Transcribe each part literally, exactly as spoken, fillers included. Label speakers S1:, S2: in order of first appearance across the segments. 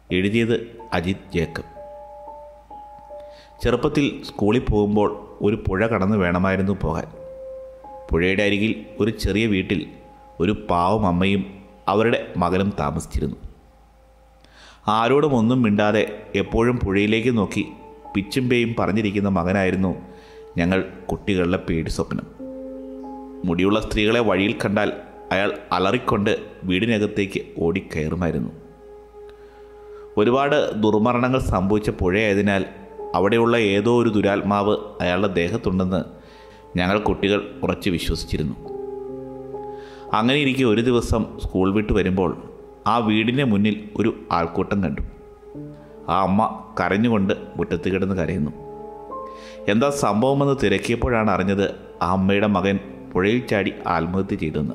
S1: എഴുതിയത് അജിത് ജേക്കബ്. ചെറുപ്പത്തിൽ സ്കൂളിൽ പോകുമ്പോൾ ഒരു പുഴ കടന്ന് വേണമായിരുന്നു പോകാൻ. പുഴയുടെ അരികിൽ ഒരു ചെറിയ വീട്ടിൽ ഒരു പാവം അമ്മയും അവരുടെ മകനും താമസിച്ചിരുന്നു. ആരോടും ഒന്നും മിണ്ടാതെ എപ്പോഴും പുഴയിലേക്ക് നോക്കി പിച്ചും പേയും പറഞ്ഞിരിക്കുന്ന മകനായിരുന്നു ഞങ്ങൾ കുട്ടികളുടെ പേടി സ്വപ്നം. മുടിയുള്ള സ്ത്രീകളെ വഴിയിൽ കണ്ടാൽ അയാൾ അലറിക്കൊണ്ട് വീടിനകത്തേക്ക് ഓടിക്കയറുമായിരുന്നു. ഒരുപാട് ദുർമരണങ്ങൾ സംഭവിച്ച പുഴയായതിനാൽ അവിടെയുള്ള ഏതോ ഒരു ദുരാത്മാവ് അയാളുടെ ദേഹത്തുണ്ടെന്ന് ഞങ്ങൾ കുട്ടികൾ ഉറച്ച് വിശ്വസിച്ചിരുന്നു. അങ്ങനെ ഇരിക്കെ ഒരു ദിവസം സ്കൂൾ വിട്ട് വരുമ്പോൾ ആ വീടിൻ്റെ മുന്നിൽ ഒരു ആൾക്കൂട്ടം കണ്ടു. ആ അമ്മ കരഞ്ഞുകൊണ്ട് മുറ്റത്ത് കിടന്ന് കരയുന്നു. എന്താ സംഭവമെന്ന് തിരക്കിയപ്പോഴാണ് അറിഞ്ഞത് ആ അമ്മയുടെ മകൻ പുഴയിൽ ചാടി ആത്മഹത്യ ചെയ്തെന്ന്.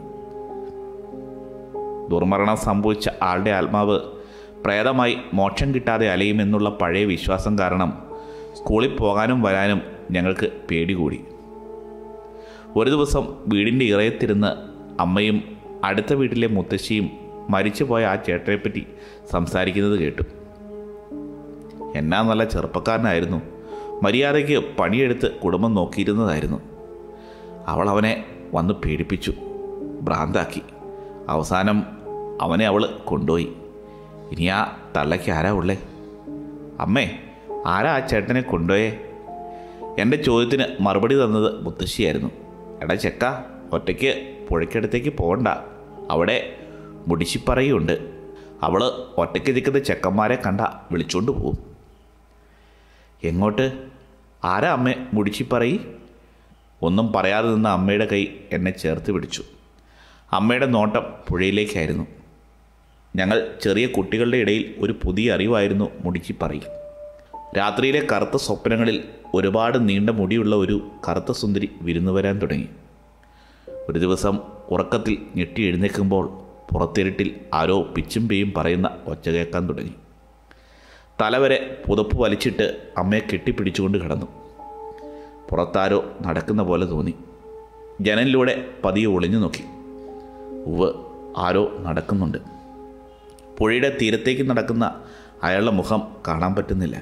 S1: ദുർമരണം സംഭവിച്ച ആളുടെ ആത്മാവ് പ്രേതമായി മോക്ഷം കിട്ടാതെ അലയുമെന്നുള്ള പഴയ വിശ്വാസം കാരണം സ്കൂളിൽ പോകാനും വരാനും ഞങ്ങൾക്ക് പേടി കൂടി. ഒരു ദിവസം വീടിൻ്റെ ഇറയത്തിരുന്ന് അമ്മയും അടുത്ത വീട്ടിലെ മുത്തശ്ശിയും മരിച്ചുപോയ ആ ചേട്ടനെപ്പറ്റി സംസാരിക്കുന്നത് കേട്ടു. എന്നാ നല്ല ചെറുപ്പക്കാരനായിരുന്നു, മര്യാദയ്ക്ക് പണിയെടുത്ത് കുടുംബം നോക്കിയിരുന്നതായിരുന്നു. അവൾ അവനെ വന്ന് പേടിപ്പിച്ചു, ഭ്രാന്താക്കി. അവസാനം അവനെ അവൾ കൊണ്ടുപോയി. ഇനി ആ തള്ളയ്ക്ക് ആരാ ഉള്ളേ? അമ്മേ, ആരാ ആ ചേട്ടനെ കൊണ്ടുപോയേ? എൻ്റെ ചോദ്യത്തിന് മറുപടി തന്നത് മുത്തശ്ശിയായിരുന്നു. എടാ ചെക്ക, ഒറ്റയ്ക്ക് പുഴയ്ക്കടുത്തേക്ക് പോകണ്ട, അവിടെ മുടിശിപ്പറയുണ്ട്. അവൾ ഒറ്റയ്ക്ക് നിൽക്കുന്ന ചെക്കന്മാരെ കണ്ട വിളിച്ചുകൊണ്ട് പോവും. എങ്ങോട്ട്? ആരാ അമ്മേ മുടിശിപ്പറയി? ഒന്നും പറയാതെ നിന്ന അമ്മയുടെ കൈ എന്നെ ചേർത്ത് പിടിച്ചു. അമ്മയുടെ നോട്ടം പുഴയിലേക്കായിരുന്നു. ഞങ്ങൾ ചെറിയ കുട്ടികളുടെ ഇടയിൽ ഒരു പുതിയ അറിവായിരുന്നു മുടിശിപ്പറയി. രാത്രിയിലെ കറുത്ത സ്വപ്നങ്ങളിൽ ഒരുപാട് നീണ്ട മുടിയുള്ള ഒരു കറുത്ത സുന്ദരി വിരുന്നു വരാൻ തുടങ്ങി. ഒരു ദിവസം ഉറക്കത്തിൽ ഞെട്ടി എഴുന്നേൽക്കുമ്പോൾ പുറത്തിരുട്ടിൽ ആരോ പിച്ചും പേയും പറയുന്ന ഒച്ച കേൾക്കാൻ തുടങ്ങി. തലവരെ പുതപ്പ് വലിച്ചിട്ട് അമ്മയെ കെട്ടിപ്പിടിച്ചുകൊണ്ട് കിടന്നു. പുറത്താരോ നടക്കുന്ന പോലെ തോന്നി. ജനലിലൂടെ പതിയെ ഒളിഞ്ഞു നോക്കി. ഉവ്വ്, ആരോ നടക്കുന്നുണ്ട്. പുഴയുടെ തീരത്തേക്ക് നടക്കുന്ന അയാളുടെ മുഖം കാണാൻ പറ്റുന്നില്ല.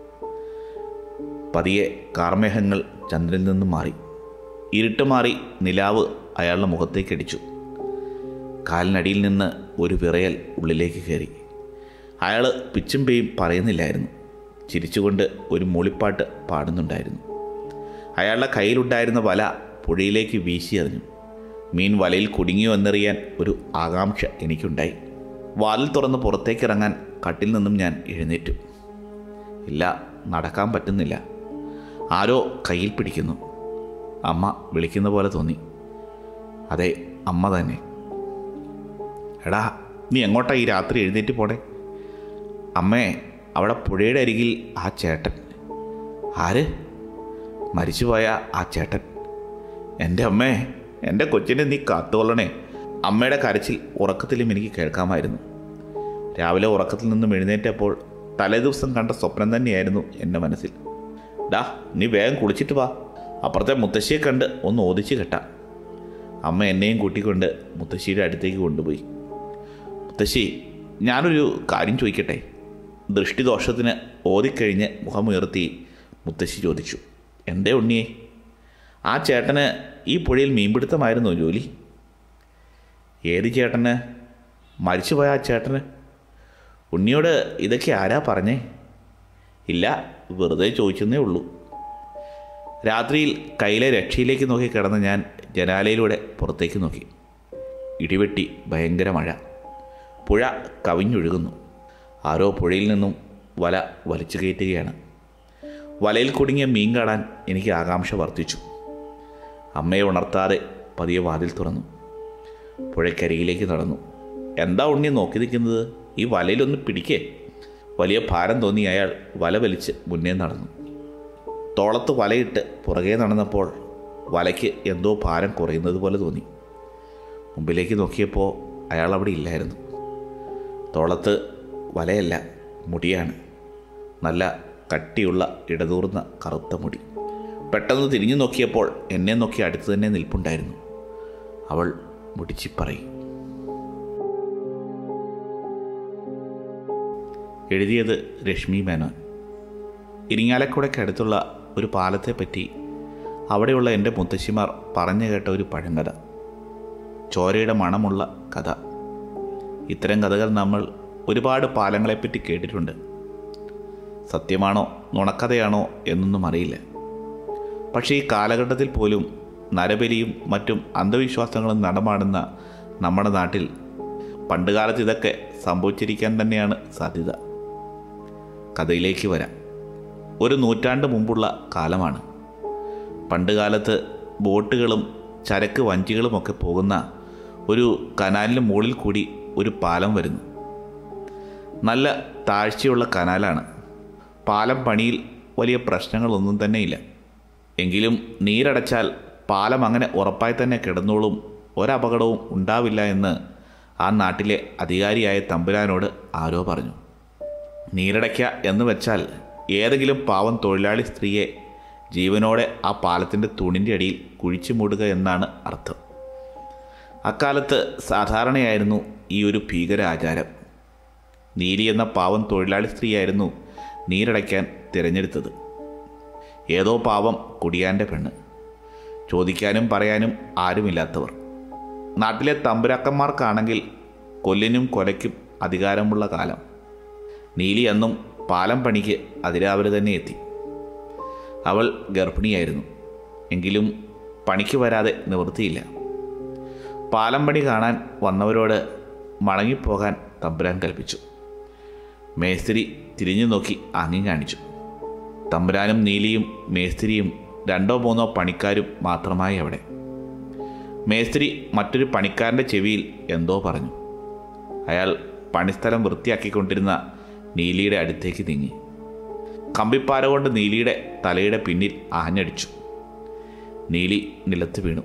S1: പതിയെ കാർമേഘങ്ങൾ ചന്ദ്രനിൽ നിന്നും മാറി. ഇരുട്ട് മാറി നിലാവ് അയാളുടെ മുഖത്തേക്കടിച്ചു. കാലിനടിയിൽ നിന്ന് ഒരു വിറയൽ ഉള്ളിലേക്ക് കയറി. അയാൾ പിച്ചും പേയും പറയുന്നില്ലായിരുന്നു, ചിരിച്ചുകൊണ്ട് ഒരു മൂളിപ്പാട്ട് പാടുന്നുണ്ടായിരുന്നു. അയാളുടെ കയ്യിലുണ്ടായിരുന്ന വല പുഴയിലേക്ക് വീശി എറിഞ്ഞു. മീൻ വലയിൽ കുടുങ്ങിയോ എന്നറിയാൻ ഒരു ആകാംക്ഷ എനിക്കുണ്ടായി. വാതിൽ തുറന്ന് പുറത്തേക്കിറങ്ങാൻ കട്ടിൽ നിന്നും ഞാൻ എഴുന്നേറ്റു. ഇല്ല, നടക്കാൻ പറ്റുന്നില്ല. ആരോ കയ്യിൽ പിടിക്കുന്നു. അമ്മ വിളിക്കുന്ന പോലെ തോന്നി. അതെ, അമ്മ തന്നെ. എടാ, നീ എങ്ങോട്ടാ ഈ രാത്രി എഴുന്നേറ്റ് പോണേ? അമ്മേ, അവിടെ പുഴയുടെ അരികിൽ ആ ചേട്ടൻ. ആര്? മരിച്ചുപോയ ആ ചേട്ടൻ. എൻ്റെ അമ്മേ, എൻ്റെ കൊച്ചിനെ നീ കാത്തുകൊള്ളണേ. അമ്മയുടെ കരച്ചിൽ ഉറക്കത്തിലും എനിക്ക് കേൾക്കാമായിരുന്നു. രാവിലെ ഉറക്കത്തിൽ നിന്നും എഴുന്നേറ്റപ്പോൾ തലേദിവസം കണ്ട സ്വപ്നം തന്നെയായിരുന്നു എൻ്റെ മനസ്സിൽ. ഡാ, നീ വേഗം കുളിച്ചിട്ട് വാ, അപ്പുറത്തെ മുത്തശ്ശിയെ കണ്ട് ഒന്ന് ഓദിച്ച് കെട്ടാം. അമ്മ എന്നെയും കൂട്ടിക്കൊണ്ട് മുത്തശ്ശിയുടെ അടുത്തേക്ക് കൊണ്ടുപോയി. മുത്തശ്ശി, ഞാനൊരു കാര്യം ചോദിക്കട്ടെ? ദൃഷ്ടിദോഷത്തിന് ഓതിക്കഴിഞ്ഞ് മുഖമുയർത്തി മുത്തശ്ശി ചോദിച്ചു. എന്തേ ഉണ്ണിയെ? ആ ചേട്ടന് ഈ പുഴയിൽ മീൻപിടുത്തമായിരുന്നോ ജോലി? ഏത് ചേട്ടന്? മരിച്ചുപോയ ആ ചേട്ടന്. ഉണ്ണിയോട് ഇതൊക്കെ ആരാ പറഞ്ഞേ? ഇല്ല, വെറുതെ ചോദിച്ചെന്നേ ഉള്ളൂ. രാത്രിയിൽ കയ്യിലെ രക്ഷയിലേക്ക് നോക്കി കിടന്ന് ഞാൻ ജനാലയിലൂടെ പുറത്തേക്ക് നോക്കി. ഇടിവെട്ടി ഭയങ്കര മഴ. പുഴ കവിഞ്ഞൊഴുകുന്നു. ആരോ പുഴയിൽ നിന്നും വല വലിച്ചു കയറ്റുകയാണ്. വലയിൽ കുടുങ്ങിയ മീൻ കാണാൻ എനിക്ക് ആകാംക്ഷ വർദ്ധിച്ചു. അമ്മയെ ഉണർത്താതെ പതിയെ വാതിൽ തുറന്നു. പുഴയ്ക്കരികിലേക്ക് നടന്നു. എന്താ ഉണ്ണി നോക്കി നിൽക്കുന്നത്? ഈ വലയിലൊന്ന് പിടിക്കേ. വലിയ ഭാരം തോന്നി അയാൾ വല വലിച്ച് മുന്നേ നടന്നു. തോളത്ത് വലയിട്ട് പുറകെ നടന്നപ്പോൾ വലയ്ക്ക് എന്തോ ഭാരം കുറയുന്നത് പോലെ തോന്നി. മുമ്പിലേക്ക് നോക്കിയപ്പോൾ അയാൾ അവിടെ ഇല്ലായിരുന്നു. തോളത്ത് വലയല്ല, മുടിയാണ്. നല്ല കട്ടിയുള്ള ഇടതൂർന്ന കറുത്ത മുടി. പെട്ടെന്ന് തിരിഞ്ഞു നോക്കിയപ്പോൾ എന്നെ നോക്കി അടുത്ത് തന്നെ നിൽപ്പുണ്ടായിരുന്നു. അവൾ മുടിച്ചിപ്പറയി. എഴുതിയത് രശ്മി മേനോൻ. ഇരിങ്ങാലക്കുടയ്ക്കടുത്തുള്ള ഒരു പാലത്തെപ്പറ്റി അവിടെയുള്ള എൻ്റെ മുത്തശ്ശിമാർ പറഞ്ഞു കേട്ട ഒരു പഴങ്കഥ. ചോരയുടെ മണമുള്ള കഥ. ഇത്തരം കഥകൾ നമ്മൾ ഒരുപാട് പാലങ്ങളെപ്പറ്റി കേട്ടിട്ടുണ്ട്. സത്യമാണോ നുണക്കഥയാണോ എന്നൊന്നും അറിയില്ല. പക്ഷേ ഈ കാലഘട്ടത്തിൽ പോലും നരബലിയും മറ്റും അന്ധവിശ്വാസങ്ങളും നടമാടുന്ന നമ്മുടെ നാട്ടിൽ പണ്ടുകാലത്ത് ഇതൊക്കെ സംഭവിച്ചിരിക്കാൻ തന്നെയാണ് സാധ്യത. കഥയിലേക്ക് വരാം. ഒരു നൂറ്റാണ്ട് മുമ്പുള്ള കാലമാണ്. പണ്ടുകാലത്ത് ബോട്ടുകളും ചരക്ക് വഞ്ചികളുമൊക്കെ പോകുന്ന ഒരു കനാലിന് മുകളിൽ കൂടി ഒരു പാലം വരുന്നു. നല്ല താഴ്ചയുള്ള കനാലാണ്. പാലം പണിയിൽ വലിയ പ്രശ്നങ്ങളൊന്നും തന്നെയില്ല. എങ്കിലും നീരടച്ചാൽ പാലം അങ്ങനെ ഉറപ്പായി തന്നെ കിടന്നോളും, ഒരപകടവും ഉണ്ടാവില്ല എന്ന് ആ നാട്ടിലെ അധികാരിയായ തമ്പുരാനോട് ആരോ പറഞ്ഞു. നീരടയ്ക്കുക എന്ന് വെച്ചാൽ ഏതെങ്കിലും പാവം തൊഴിലാളി സ്ത്രീയെ ജീവനോടെ ആ പാലത്തിൻ്റെ തൂണിൻ്റെ അടിയിൽ കുഴിച്ചു മൂടുക എന്നാണ് അർത്ഥം. അക്കാലത്ത് സാധാരണയായിരുന്നു ഈ ഒരു ഭീകര ആചാരം. നീലി എന്ന പാവം തൊഴിലാളി സ്ത്രീയായിരുന്നു നീരടയ്ക്കാൻ തിരഞ്ഞെടുത്തത്. ഏതോ പാവം കുടിയാൻ്റെ പെണ്ണ്, ചോദിക്കാനും പറയാനും ആരുമില്ലാത്തവർ. നാട്ടിലെ തമ്പുരാക്കന്മാർക്കാണെങ്കിൽ കൊല്ലിനും കൊലയ്ക്കും അധികാരമുള്ള കാലം. നീലി അന്നും പാലം പണിക്ക് അതിരാവിലെ തന്നെ എത്തി. അവൾ ഗർഭിണിയായിരുന്നു. എങ്കിലും പണിക്ക് വരാതെ നിവൃത്തിയില്ല. പാലം പണി കാണാൻ വന്നവരോട് മടങ്ങിപ്പോകാൻ തമ്പുരാൻ കൽപ്പിച്ചു. മേസ്തിരി തിരിഞ്ഞു നോക്കി ആംഗ്യം കാണിച്ചു. തമ്പുരാനും നീലിയും മേസ്തിരിയും രണ്ടോ മൂന്നോ പണിക്കാരും മാത്രമായി അവിടെ. മേസ്തിരി മറ്റൊരു പണിക്കാരൻ്റെ ചെവിയിൽ എന്തോ പറഞ്ഞു. അയാൾ പണിസ്ഥലം വൃത്തിയാക്കിക്കൊണ്ടിരുന്ന നീലിയുടെ അടുത്തേക്ക് നീങ്ങി. കമ്പിപ്പാര കൊണ്ട് നീലിയുടെ തലയുടെ പിന്നിൽ ആഞ്ഞടിച്ചു. നീലി നിലത്ത് വീണു.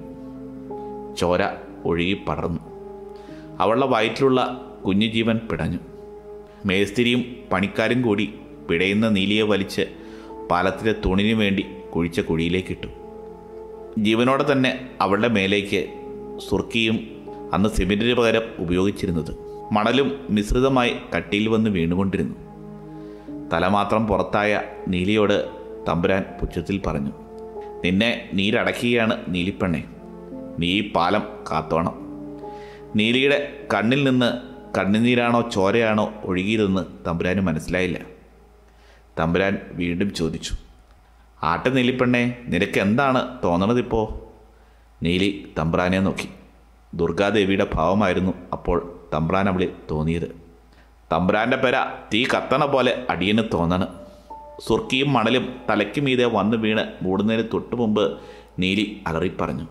S1: ചോര ഒഴുകി പടർന്നു. അവളുടെ വയറ്റിലുള്ള കുഞ്ഞു ജീവൻ പിടഞ്ഞു. മേസ്തിരിയും പണിക്കാരും കൂടി പിടയുന്ന നീലിയെ വലിച്ച് പാലത്തിലെ തൂണിനു വേണ്ടി കുഴിച്ച കുഴിയിലേക്കിട്ടു. ജീവനോടെ തന്നെ അവളുടെ മേലേക്ക് സുർക്കിയും അന്ന് സിമെന്റിന് പകരം ഉപയോഗിച്ചിരുന്നത് മണലും മിശ്രിതമായി കട്ടിയിൽ വന്ന് വീണുകൊണ്ടിരുന്നു. തലമാത്രം പുറത്തായ നീലിയോട് തമ്പുരാൻ പുച്ഛത്തിൽ പറഞ്ഞു, നിന്നെ നീരടക്കുകയാണ് നീലിപ്പെണ്ണെ. നീ ഈ പാലം കാത്തോണം. നീലിയുടെ കണ്ണിൽ നിന്ന് കണ്ണുനീരാണോ ചോരയാണോ ഒഴുകിയതെന്ന് തമ്പുരാന് മനസ്സിലായില്ല. തമ്പുരാൻ വീണ്ടും ചോദിച്ചു, ആട്ടെ നീലിപ്പെണ്ണെ, നിനക്ക് എന്താണ് തോന്നണതിപ്പോൾ? നീലി തമ്പ്രാനെ നോക്കി. ദുർഗാദേവിയുടെ ഭാവമായിരുന്നു അപ്പോൾ തമ്പ്രാൻ അവളിൽ തോന്നിയത്. തമ്പ്രാൻ്റെ പെര തീ കത്തണ പോലെ അടിയന് തോന്നണ്. സുർക്കിയും മണലും തലയ്ക്ക് മീതെ വന്നു വീണ് മൂടുന്നതിന് തൊട്ടു മുമ്പ് നീലി അലറിപ്പറഞ്ഞു.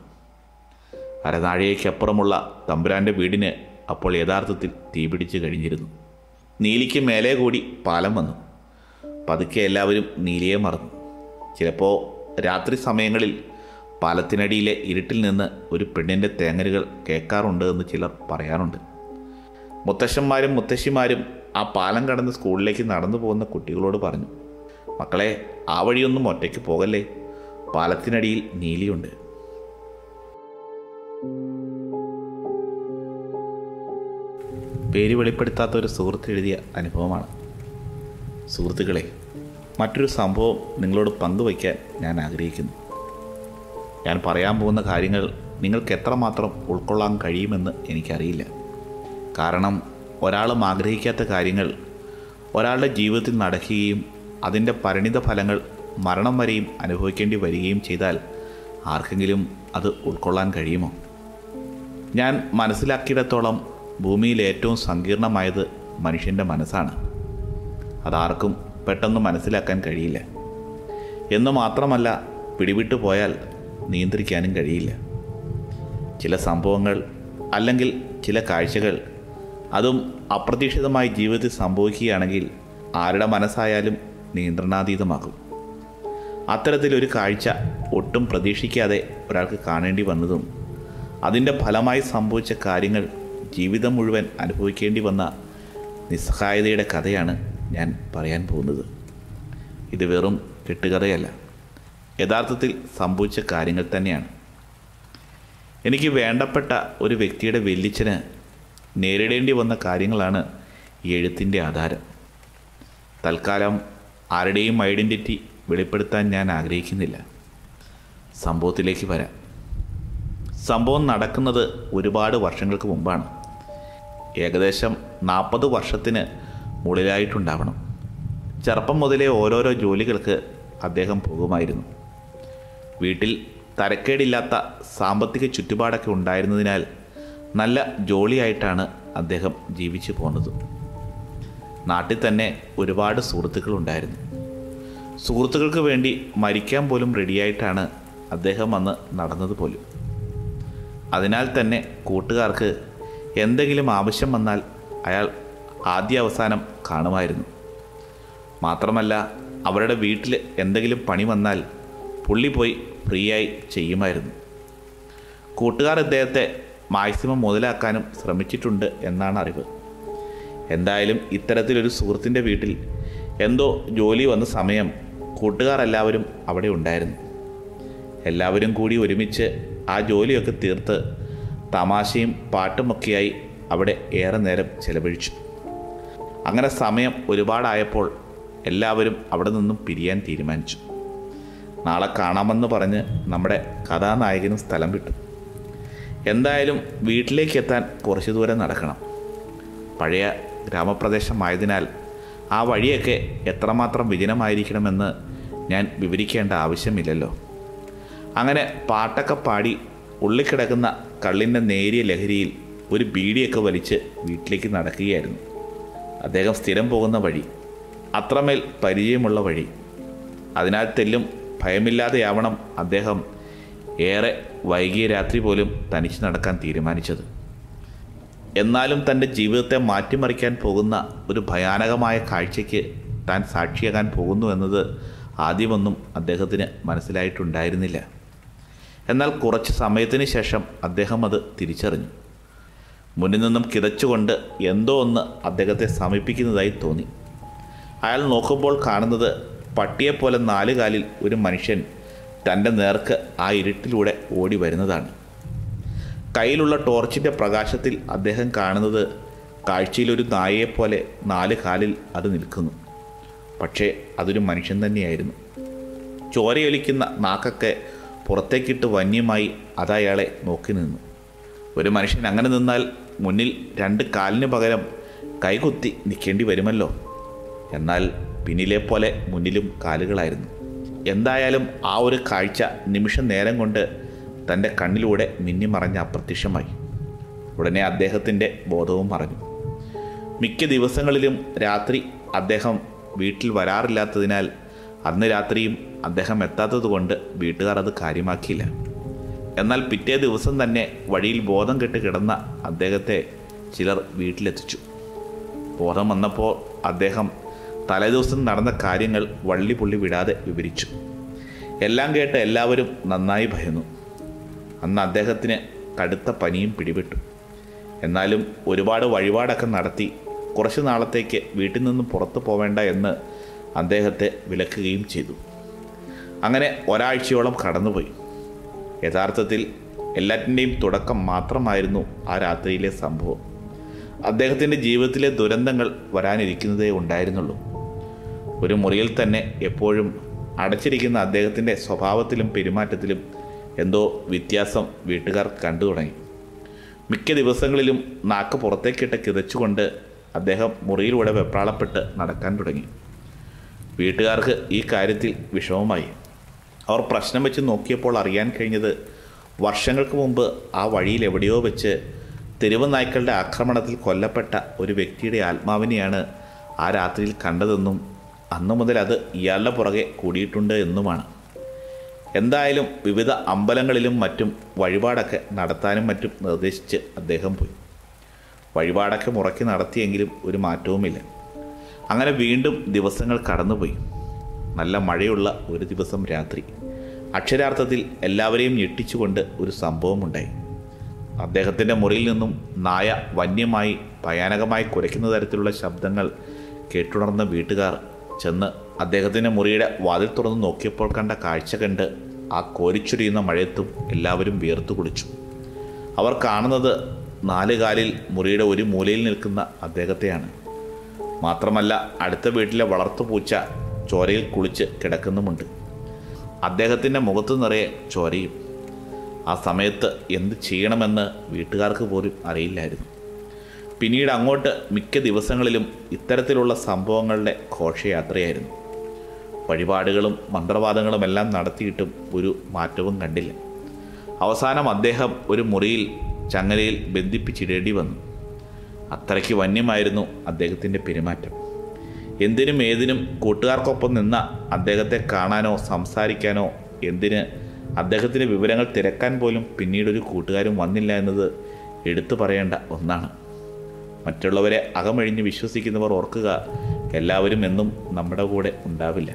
S1: അരനാഴികയ്ക്കപ്പുറമുള്ള തമ്പുരാൻ്റെ വീടിന് അപ്പോൾ യഥാർത്ഥത്തിൽ തീപിടിച്ച് കഴിഞ്ഞിരുന്നു. നീലിക്ക് മേലെ കൂടി പാലം വന്നു. പതുക്കെ എല്ലാവരും നീലിയെ മറന്നു. ചിലപ്പോൾ രാത്രി സമയങ്ങളിൽ പാലത്തിനടിയിലെ ഇരുട്ടിൽ നിന്ന് ഒരു പെണ്ണിൻ്റെ തേങ്ങലുകൾ കേൾക്കാറുണ്ട് എന്ന് ചിലർ പറയാറുണ്ട്. മുത്തശ്ശന്മാരും മുത്തശ്ശിമാരും ആ പാലം കടന്ന് സ്കൂളിലേക്ക് നടന്നു പോകുന്ന കുട്ടികളോട് പറഞ്ഞു, മക്കളെ, ആ വഴിയൊന്നും ഒറ്റയ്ക്ക് പോകല്ലേ, പാലത്തിനടിയിൽ നീലിയുണ്ട്. പേര് വെളിപ്പെടുത്താത്ത ഒരു സുഹൃത്ത് എഴുതിയ അനുഭവമാണ്. സുഹൃത്തുക്കളെ, മറ്റൊരു സംഭവം നിങ്ങളോട് പങ്കുവയ്ക്കാൻ ഞാൻ ആഗ്രഹിക്കുന്നു. ഞാൻ പറയാൻ പോകുന്ന കാര്യങ്ങൾ നിങ്ങൾക്ക് എത്രമാത്രം ഉൾക്കൊള്ളാൻ കഴിയുമെന്ന് എനിക്കറിയില്ല. കാരണം ഒരാളും ആഗ്രഹിക്കാത്ത കാര്യങ്ങൾ ഒരാളുടെ ജീവിതത്തിൽ നടക്കുകയും അതിൻ്റെ പരിണിത ഫലങ്ങൾ മരണം വരെയും അനുഭവിക്കേണ്ടി വരികയും ചെയ്താൽ ആർക്കെങ്കിലും അത് ഉൾക്കൊള്ളാൻ കഴിയുമോ? ഞാൻ മനസ്സിലാക്കിയിടത്തോളം ഭൂമിയിൽ ഏറ്റവും സങ്കീർണമായത് മനുഷ്യൻ്റെ മനസ്സാണ്. അതാർക്കും പെട്ടെന്ന് മനസ്സിലാക്കാൻ കഴിയില്ല. എന്ന് മാത്രമല്ല, പിടിവിട്ടു പോയാൽ നിയന്ത്രിക്കാനും കഴിയില്ല. ചില സംഭവങ്ങൾ അല്ലെങ്കിൽ ചില കാഴ്ചകൾ, അതും അപ്രതീക്ഷിതമായി ജീവിതത്തിൽ സംഭവിക്കുകയാണെങ്കിൽ ആരുടെ മനസ്സായാലും നിയന്ത്രണാതീതമാകും. അത്തരത്തിലൊരു കാഴ്ച ഒട്ടും പ്രതീക്ഷിക്കാതെ ഒരാൾക്ക് കാണേണ്ടി വന്നതും അതിൻ്റെ ഫലമായി സംഭവിച്ച കാര്യങ്ങൾ ജീവിതം മുഴുവൻ അനുഭവിക്കേണ്ടി വന്ന നിസ്സഹായതയുടെ കഥയാണ് ഞാൻ പറയാൻ പോകുന്നത്. ഇത് വെറും കെട്ടുകഥയല്ല, യഥാർത്ഥത്തിൽ സംഭവിച്ച കാര്യങ്ങൾ തന്നെയാണ്. എനിക്ക് വേണ്ടപ്പെട്ട ഒരു വ്യക്തിയുടെ വെല്ലിച്ചന് നേരിടേണ്ടി വന്ന കാര്യങ്ങളാണ് ഈ എഴുത്തിൻ്റെ ആധാരം. തൽക്കാലം ആരുടെയും ഐഡൻറ്റിറ്റി വെളിപ്പെടുത്താൻ ഞാൻ ആഗ്രഹിക്കുന്നില്ല. സംഭവത്തിലേക്ക് വരാം. സംഭവം നടക്കുന്നത് ഒരുപാട് വർഷങ്ങൾക്ക് മുമ്പാണ്. ഏകദേശം നാൽപ്പത് വർഷത്തിന് മുകളിലായിട്ടുണ്ടാവണം. ചെറുപ്പം മുതലേ ഓരോരോ ജോലികൾക്ക് അദ്ദേഹം പോകുമായിരുന്നു. വീട്ടിൽ തരക്കേടില്ലാത്ത സാമ്പത്തിക ചുറ്റുപാടൊക്കെ ഉണ്ടായിരുന്നതിനാൽ നല്ല ജോലിയായിട്ടാണ് അദ്ദേഹം ജീവിച്ചു പോകുന്നത്. നാട്ടിൽ തന്നെ ഒരുപാട് സുഹൃത്തുക്കളുണ്ടായിരുന്നു. സുഹൃത്തുക്കൾക്ക് വേണ്ടി മരിക്കാൻ പോലും റെഡിയായിട്ടാണ് അദ്ദേഹം അന്ന് നടന്നത് പോലും. അതിനാൽ തന്നെ കൂട്ടുകാർക്ക് എന്തെങ്കിലും ആവശ്യം വന്നാൽ അയാൾ ആദ്യ അവസാനം കാണുമായിരുന്നു. മാത്രമല്ല, അവരുടെ വീട്ടിൽ എന്തെങ്കിലും പണി വന്നാൽ പുള്ളി പോയി ഫ്രീ ആയി ചെയ്യുമായിരുന്നു. കൂട്ടുകാർ ഇദ്ദേഹത്തെ മാക്സിമം മുതലാക്കാനും ശ്രമിച്ചിട്ടുണ്ട് എന്നാണ് അറിവ്. എന്തായാലും ഇത്തരത്തിലൊരു സുഹൃത്തിൻ്റെ വീട്ടിൽ എന്തോ ജോലി വന്ന സമയം കൂട്ടുകാർ എല്ലാവരും അവിടെ ഉണ്ടായിരുന്നു. എല്ലാവരും കൂടി ഒരുമിച്ച് ആ ജോലിയൊക്കെ തീർത്ത് തമാശയും പാട്ടുമൊക്കെയായി അവിടെ ഏറെ നേരം ചെലവഴിച്ചു. അങ്ങനെ സമയം ഒരുപാടായപ്പോൾ എല്ലാവരും അവിടെ നിന്നും പിരിയാൻ തീരുമാനിച്ചു. നാളെ കാണാമെന്ന് പറഞ്ഞ് നമ്മുടെ കഥാനായകനും സ്ഥലം വിട്ടു. എന്തായാലും വീട്ടിലേക്ക് എത്താൻ കുറച്ച് ദൂരം നടക്കണം. പഴയ ഗ്രാമപ്രദേശമായതിനാൽ ആ വഴിയൊക്കെ എത്രമാത്രം വിജനമായിരിക്കണമെന്ന് ഞാൻ വിവരിക്കേണ്ട ആവശ്യമില്ലല്ലോ. അങ്ങനെ പാട്ടൊക്കെ പാടി ഉള്ളിക്കിടക്കുന്ന കള്ളിൻ്റെ നേരിയ ലഹരിയിൽ ഒരു ബീഡിയൊക്കെ വലിച്ച് വീട്ടിലേക്ക് നടക്കുകയായിരുന്നു. അദ്ദേഹം സ്ഥിരം പോകുന്ന വഴി, അത്രമേൽ പരിചയമുള്ള വഴി. അതിനാൽ തെല്ലും ഭയമില്ലാതെയാവണം അദ്ദേഹം ഏറെ വൈകിയ രാത്രി പോലും തനിച്ച് നടക്കാൻ തീരുമാനിച്ചത്. എന്നാലും തൻ്റെ ജീവിതത്തെ മാറ്റിമറിക്കാൻ പോകുന്ന ഒരു ഭയാനകമായ കാഴ്ചയ്ക്ക് താൻ സാക്ഷിയാകാൻ പോകുന്നു എന്നത് ആദ്യമൊന്നും അദ്ദേഹത്തിന് മനസ്സിലായിട്ടുണ്ടായിരുന്നില്ല. എന്നാൽ കുറച്ച് സമയത്തിന് ശേഷം അദ്ദേഹം അത് തിരിച്ചറിഞ്ഞു. മുന്നിൽ നിന്നും കിതച്ചുകൊണ്ട് എന്തോ ഒന്ന് അദ്ദേഹത്തെ സമീപിക്കുന്നതായി തോന്നി. അയാൾ നോക്കുമ്പോൾ കാണുന്നത് പട്ടിയെപ്പോലെ നാല് കാലിൽ ഒരു മനുഷ്യൻ തൻ്റെ നേർക്ക് ആ ഇരുട്ടിലൂടെ ഓടി വരുന്നതാണ്. കയ്യിലുള്ള ടോർച്ചിൻ്റെ പ്രകാശത്തിൽ അദ്ദേഹം കാണുന്നത് കാഴ്ചയിലൊരു നായയെപ്പോലെ നാല് കാലിൽ അത് നിൽക്കുന്നു. പക്ഷേ അതൊരു മനുഷ്യൻ തന്നെയായിരുന്നു. ചോരയൊലിക്കുന്ന നാക്കൊക്കെ പുറത്തേക്കിട്ട് വന്യമായി അതയാളെ നോക്കി നിന്നു. ഒരു മനുഷ്യൻ അങ്ങനെ നിന്നാൽ മുന്നിൽ രണ്ട് കാലിന് പകരം കൈകുത്തി നിൽക്കേണ്ടി വരുമല്ലോ. എന്നാൽ പിന്നിലെ പോലെ മുന്നിലും കാലുകളായിരുന്നു. എന്തായാലും ആ ഒരു കാഴ്ച നിമിഷ നേരം കൊണ്ട് തൻ്റെ കണ്ണിലൂടെ മിന്നിമറഞ്ഞ് അപ്രത്യക്ഷമായി. ഉടനെ അദ്ദേഹത്തിൻ്റെ ബോധവും മറഞ്ഞു. മിക്ക ദിവസങ്ങളിലും രാത്രി അദ്ദേഹം വീട്ടിൽ വരാറില്ലാത്തതിനാൽ അന്ന് രാത്രിയും അദ്ദേഹം എത്താത്തതുകൊണ്ട് വീട്ടുകാർ അത് കാര്യമാക്കിയില്ല. എന്നാൽ പിറ്റേ ദിവസം തന്നെ വഴിയിൽ ബോധം കെട്ട് കിടന്ന അദ്ദേഹത്തെ ചിലർ വീട്ടിലെത്തിച്ചു. ബോധം വന്നപ്പോൾ അദ്ദേഹം തലേദിവസം നടന്ന കാര്യങ്ങൾ വള്ളി പുള്ളി വിടാതെ വിവരിച്ചു. എല്ലാം കേട്ട് എല്ലാവരും നന്നായി ഭയന്നു. അന്ന് അദ്ദേഹത്തിന് കടുത്ത പനിയും പിടിപെട്ടു. എന്നാലും ഒരുപാട് വഴിപാടൊക്കെ നടത്തി കുറച്ച് നാളത്തേക്ക് വീട്ടിൽ നിന്നും പുറത്തു പോവേണ്ട എന്ന് അദ്ദേഹത്തെ വിലക്കുകയും ചെയ്തു. അങ്ങനെ ഒരാഴ്ചയോളം കടന്നുപോയി. യഥാർത്ഥത്തിൽ എല്ലാറ്റിൻ്റെയും തുടക്കം മാത്രമായിരുന്നു ആ രാത്രിയിലെ സംഭവം. അദ്ദേഹത്തിൻ്റെ ജീവിതത്തിലെ ദുരന്തങ്ങൾ വരാനിരിക്കുന്നതേ ഉണ്ടായിരുന്നുള്ളൂ. ഒരു മുറിയിൽ തന്നെ എപ്പോഴും അടച്ചിരിക്കുന്ന അദ്ദേഹത്തിൻ്റെ സ്വഭാവത്തിലും പെരുമാറ്റത്തിലും എന്തോ വ്യത്യാസം വീട്ടുകാർ കണ്ടു തുടങ്ങി. മിക്ക ദിവസങ്ങളിലും നാക്ക് പുറത്തേക്കിട്ട് കിതച്ചുകൊണ്ട് അദ്ദേഹം മുറിയിലൂടെ വെപ്രാളപ്പെട്ട് നടക്കാൻ തുടങ്ങി. വീട്ടുകാർക്ക് ഈ കാര്യത്തിൽ വിഷമമായി. അവർ പ്രശ്നം വെച്ച് നോക്കിയപ്പോൾ അറിയാൻ കഴിഞ്ഞത് വർഷങ്ങൾക്ക് മുമ്പ് ആ വഴിയിൽ എവിടെയോ വെച്ച് തെരുവ് നായ്ക്കളുടെ ആക്രമണത്തിൽ കൊല്ലപ്പെട്ട ഒരു വ്യക്തിയുടെ ആത്മാവിനെയാണ് ആ രാത്രിയിൽ കണ്ടതെന്നും അന്നു മുതൽ അത് ഇയാളുടെ പുറകെ കൂടിയിട്ടുണ്ട് എന്നുമാണ്. എന്തായാലും വിവിധ അമ്പലങ്ങളിലും മറ്റും വഴിപാടൊക്കെ നടത്താനും മറ്റും നിർദ്ദേശിച്ച് അദ്ദേഹം പോയി. വഴിപാടൊക്കെ മുറക്കി നടത്തിയെങ്കിലും ഒരു മാറ്റവുമില്ല. അങ്ങനെ വീണ്ടും ദിവസങ്ങൾ കടന്നുപോയി. നല്ല മഴയുള്ള ഒരു ദിവസം രാത്രി അക്ഷരാർത്ഥത്തിൽ എല്ലാവരെയും ഞെട്ടിച്ചുകൊണ്ട് ഒരു സംഭവമുണ്ടായി. അദ്ദേഹത്തിൻ്റെ മുറിയിൽ നിന്നും നായ വന്യമായി ഭയാനകമായി കുരയ്ക്കുന്ന തരത്തിലുള്ള ശബ്ദങ്ങൾ കേട്ടുണർന്ന വീട്ടുകാർ ചെന്ന് അദ്ദേഹത്തിൻ്റെ മുറിയുടെ വാതിൽ തുറന്ന് നോക്കിയപ്പോൾ കണ്ട കാഴ്ച കണ്ട് ആ കോരിച്ചൊരിയുന്ന മഴയത്തും എല്ലാവരും വിയർത്തു കുളിച്ചു. അവർ കാണുന്നത് നാല് കാലിൽ മുറിയുടെ ഒരു മൂലയിൽ നിൽക്കുന്ന അദ്ദേഹത്തെയാണ്. മാത്രമല്ല അടുത്ത വീട്ടിലെ വളർത്തുപൂച്ച ചോരയിൽ കുളിച്ച് കിടക്കുന്നുമുണ്ട്. അദ്ദേഹത്തിൻ്റെ മുഖത്തു നിറയെ ചോരയും. ആ സമയത്ത് എന്ത് ചെയ്യണമെന്ന് വീട്ടുകാർക്ക് പോലും അറിയില്ലായിരുന്നു. പിന്നീട് അങ്ങോട്ട് മിക്ക ദിവസങ്ങളിലും ഇത്തരത്തിലുള്ള സംഭവങ്ങളുടെ ഘോഷയാത്രയായിരുന്നു. വഴിപാടുകളും മന്ത്രവാദങ്ങളുമെല്ലാം നടത്തിയിട്ടും ഒരു മാറ്റവും കണ്ടില്ല. അവസാനം അദ്ദേഹം ഒരു മുറിയിൽ ചങ്ങലയിൽ ബന്ധിപ്പിച്ചിടേണ്ടി വന്നു. അത്രയ്ക്ക് വന്യമായിരുന്നു അദ്ദേഹത്തിൻ്റെ പെരുമാറ്റം. എന്തിനും ഏതിനും കൂട്ടുകാർക്കൊപ്പം നിന്ന അദ്ദേഹത്തെ കാണാനോ സംസാരിക്കാനോ, എന്തിന് അദ്ദേഹത്തിൻ്റെ വിവരങ്ങൾ തിരക്കാൻ പോലും പിന്നീടൊരു കൂട്ടുകാരും വന്നില്ല എന്നത് എടുത്തു പറയേണ്ട ഒന്നാണ്. മറ്റുള്ളവരെ അകമഴിഞ്ഞ് വിശ്വസിക്കുന്നവർ ഓർക്കുക, എല്ലാവരും എന്നും നമ്മുടെ കൂടെ ഉണ്ടാവില്ല.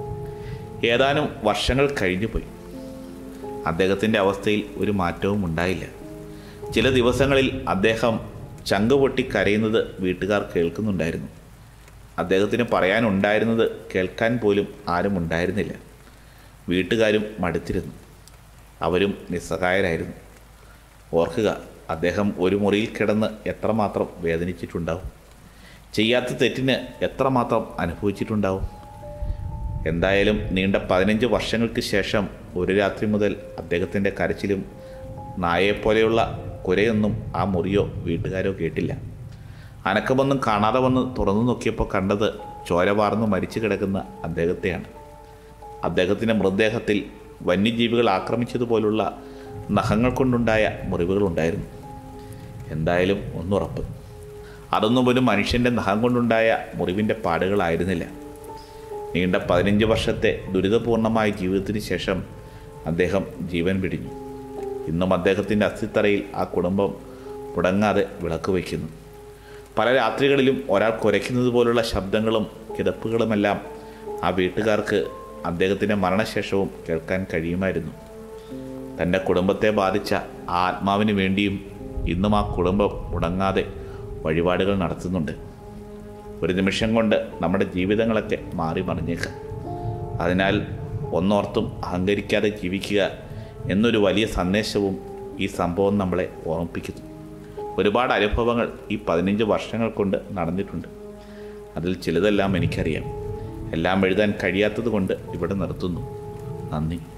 S1: ഏതാനും വർഷങ്ങൾ കഴിഞ്ഞുപോയി. അദ്ദേഹത്തിൻ്റെ അവസ്ഥയിൽ ഒരു മാറ്റവും ഉണ്ടായില്ല. ചില ദിവസങ്ങളിൽ അദ്ദേഹം ചങ്ക് പൊട്ടി കരയുന്നത് വീട്ടുകാർ കേൾക്കുന്നുണ്ടായിരുന്നു. അദ്ദേഹത്തിന് പറയാനുണ്ടായിരുന്നത് കേൾക്കാൻ പോലും ആരും ഉണ്ടായിരുന്നില്ല. വീട്ടുകാരും മടുത്തിരുന്നു. അവരും നിസ്സഹായരായിരുന്നു. ഓർക്കുക, അദ്ദേഹം ഒരു മുറിയിൽ കിടന്ന് എത്രമാത്രം വേദനിച്ചിട്ടുണ്ടാവും, ചെയ്യാത്ത തെറ്റിന് എത്രമാത്രം അനുഭവിച്ചിട്ടുണ്ടാവും. എന്തായാലും നീണ്ട പതിനഞ്ച് വർഷങ്ങൾക്ക് ശേഷം ഒരു രാത്രി മുതൽ അദ്ദേഹത്തിൻ്റെ കരച്ചിലും നായയെപ്പോലെയുള്ള കുരയൊന്നും ആ മുറിയോ വീട്ടുകാരോ കേട്ടില്ല. അനക്കമൊന്നും കാണാതെ വന്ന് തുറന്നു നോക്കിയപ്പോൾ കണ്ടത് ചോര വാർന്ന് മരിച്ചു കിടക്കുന്ന അദ്ദേഹത്തെയാണ്. അദ്ദേഹത്തിൻ്റെ മൃതദേഹത്തിൽ വന്യജീവികൾ ആക്രമിച്ചതുപോലുള്ള നഖങ്ങൾ കൊണ്ടുണ്ടായ മുറിവുകളുണ്ടായിരുന്നു. എന്തായാലും ഒന്നുറപ്പ്, അതൊന്നും ഒരു മനുഷ്യൻ്റെ നഖം കൊണ്ടുണ്ടായ മുറിവിൻ്റെ പാടുകളായിരുന്നില്ല. നീണ്ട പതിനഞ്ച് വർഷത്തെ ദുരിതപൂർണമായ ജീവിതത്തിന് ശേഷം അദ്ദേഹം ജീവൻ പിടിഞ്ഞു. ഇന്നും അദ്ദേഹത്തിൻ്റെ അസ്ഥിത്തറയിൽ ആ കുടുംബം മുടങ്ങാതെ വിളക്ക് വയ്ക്കുന്നു. പല രാത്രികളിലും ഒരാൾ കുരയ്ക്കുന്നത് പോലുള്ള ശബ്ദങ്ങളും കിതപ്പുകളുമെല്ലാം ആ വീട്ടുകാർക്ക് അദ്ദേഹത്തിൻ്റെ മരണശേഷവും കേൾക്കാൻ കഴിയുമായിരുന്നു. തൻ്റെ കുടുംബത്തെ ബാധിച്ച ആ ആത്മാവിന് വേണ്ടിയും ഇന്നും ആ കുടുംബം മുടങ്ങാതെ വഴിപാടുകൾ നടത്തുന്നുണ്ട്. ഒരു നിമിഷം കൊണ്ട് നമ്മുടെ ജീവിതങ്ങളൊക്കെ മാറി മറിഞ്ഞേക്കാം. അതിനാൽ ഒന്നോർത്തും അഹങ്കരിക്കാതെ ജീവിക്കുക എന്നൊരു വലിയ സന്ദേശവും ഈ സംഭവം നമ്മളെ ഓർമ്മിപ്പിക്കുന്നു. ഒരുപാട് അനുഭവങ്ങൾ ഈ പതിനഞ്ച് വർഷങ്ങൾ കൊണ്ട് നടന്നിട്ടുണ്ട്. അതിൽ ചിലതെല്ലാം എനിക്കറിയാം. എല്ലാം എഴുതാൻ കഴിയാത്തത് കൊണ്ട് ഇവിടെ നിർത്തുന്നു. നന്ദി.